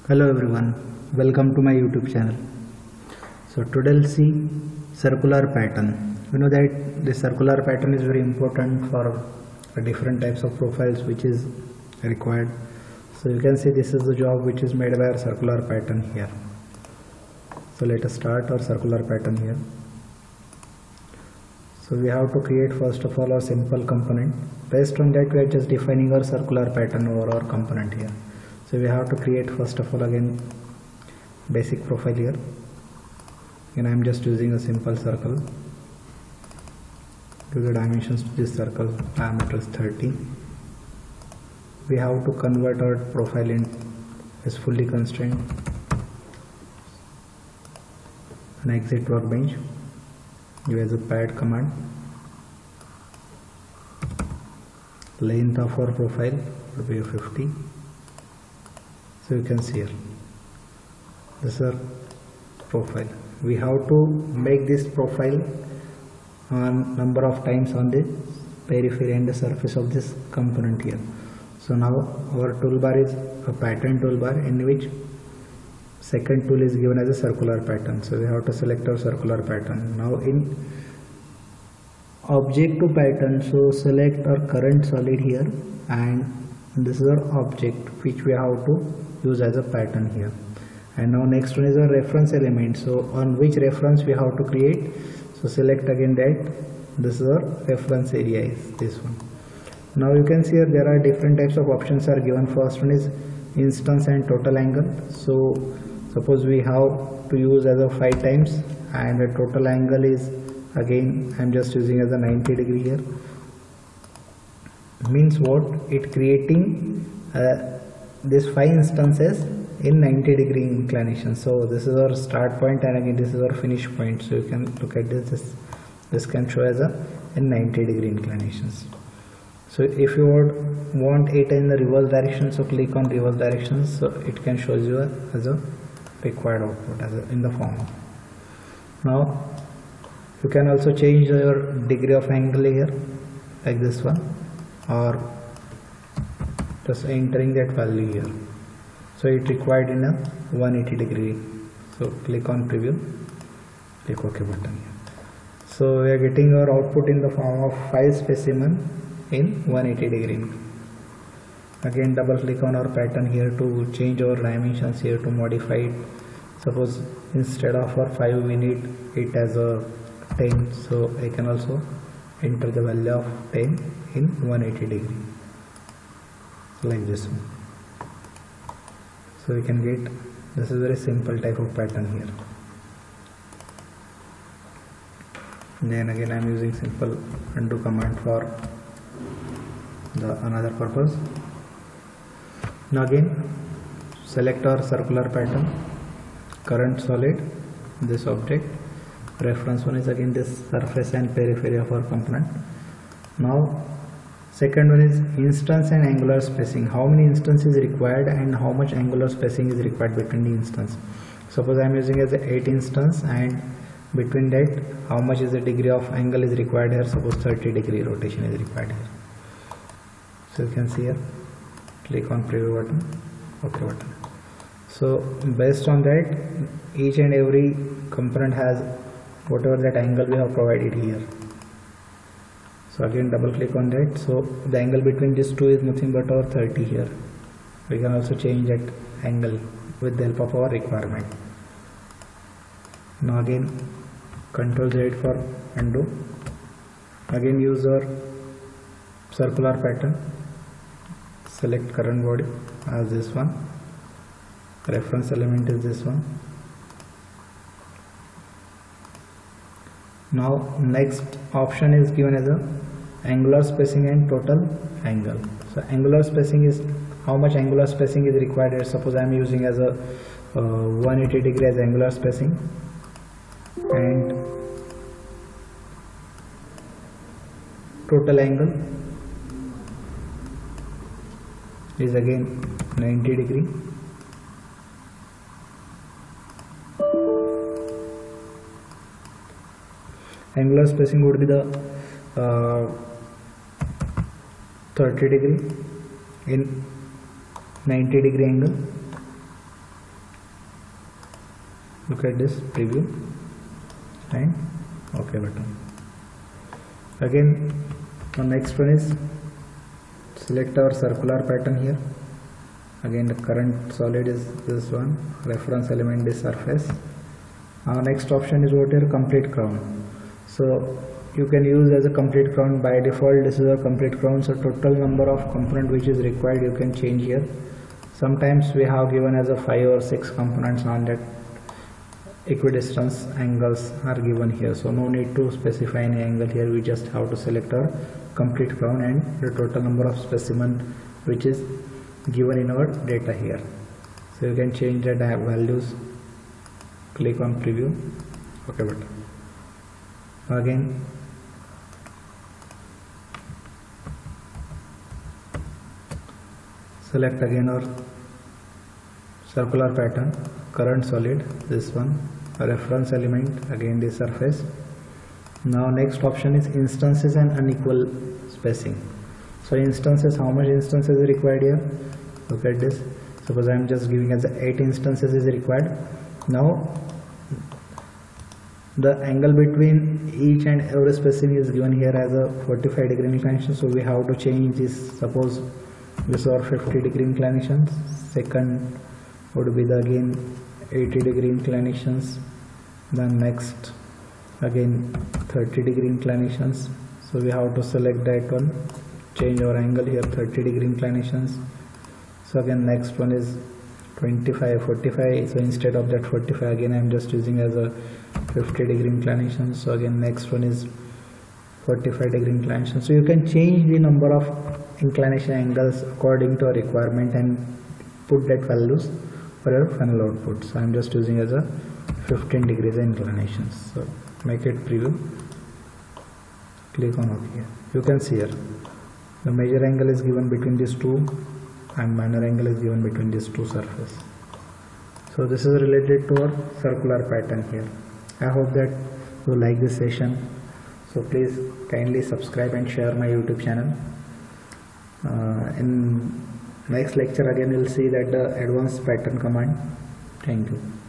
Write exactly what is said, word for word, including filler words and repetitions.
Hello everyone, welcome to my YouTube channel. So today we'll see circular pattern. You know that the circular pattern is very important for different types of profiles which is required. So you can see this is the job which is made by our circular pattern here. So let us start our circular pattern here. So we have to create first of all a simple component. Based on that we are just defining our circular pattern over our component here. So we have to create first of all again basic profile here, and I am just using a simple circle. Give the dimensions to this circle, diameter is thirty. We have to convert our profile in as fully constrained and exit workbench. Give as a pad command. Length of our profile would be fifty. So you can see here, this is our profile. We have to make this profile on number of times on the periphery and the surface of this component here. So now our toolbar is a pattern toolbar in which second tool is given as a circular pattern. So we have to select our circular pattern. Now in object to pattern, so select our current solid here, and this is our object which we have to use as a pattern here. And now next one is our reference element. So on which reference we have to create, so select again that this is our reference area is this one. Now you can see here there are different types of options are given. First one is instance and total angle. So suppose we have to use as a five times, and the total angle is again I am just using as a ninety degree here. Means what? It creating uh, this five instances in ninety degree inclination. So this is our start point, and again this is our finish point. So you can look at this, this, this can show as a in ninety degree inclinations. So if you would want it in the reverse direction, so click on reverse directions, so it can show you as a required output as a, in the form. Now you can also change your degree of angle here like this one, or just entering that value here. So it required in a one eighty degree. So click on preview, click OK button here. So we are getting our output in the form of five specimen in one eighty degree. Again double click on our pattern here to change our dimensions here, to modify it. Suppose instead of our five we need it as a ten, so I can also enter the value of ten in one eighty degree like this one. So we can get, this is very simple type of pattern here. Then again I am using simple undo command for the another purpose. Now again select our circular pattern, current solid, this object, reference one is again this surface and periphery of our component. Now second one is instance and angular spacing. How many instances is required and how much angular spacing is required between the instance. Suppose I am using as a eight instance, and between that how much is the degree of angle is required here. Suppose thirty degree rotation is required here. So you can see here, click on preview button, OK button. So based on that each and every component has whatever that angle we have provided here. So again double click on that. So the angle between these two is nothing but our thirty here. We can also change that angle with the help of our requirement. Now again control Z for undo. Again use our circular pattern. Select current body as this one. Reference element is this one. Now next option is given as a angular spacing and total angle. So angular spacing is how much angular spacing is required here. Suppose I am using as a uh, one eighty degree as angular spacing, and total angle is again ninety degree. Angular spacing would be the uh, thirty degree in ninety degree angle. look at this preview and OK button. Again the next one is select our circular pattern here. Again the current solid is this one, reference element is surface. Our next option is what here, complete crown. So you can use as a complete crown. By default this is a complete crown, so total number of component which is required you can change here. Sometimes we have given as a five or six components on that equidistance angles are given here, so no need to specify any angle here. We just have to select our complete crown and the total number of specimen which is given in our data here. So you can change the values, click on preview, OK button. Again select again our circular pattern, current solid, this one, a reference element, again the surface. Now next option is instances and unequal spacing. So instances, how much instances is required here? Look at this. Suppose I am just giving as eight instances is required. Now the angle between each and every specimen is given here as a forty-five degree inclination, so we have to change this. Suppose this is our fifty degree inclination, second would be the again eighty degree inclinations, then next again thirty degree inclinations, so we have to select that one, change our angle here thirty degree inclinations. So again next one is twenty-five, forty-five, so instead of that forty-five again I am just using as a fifty degree inclination. So again next one is forty-five degree inclination. So you can change the number of inclination angles according to a requirement and put that values for your final output. So I am just using as a fifteen degrees inclinations. So make it preview, click on OK here. You can see here the major angle is given between these two and minor angle is given between these two surfaces. So this is related to our circular pattern here. I hope that you like this session. So please kindly subscribe and share my YouTube channel. Uh, in next lecture again we'll see that the advanced pattern command. Thank you.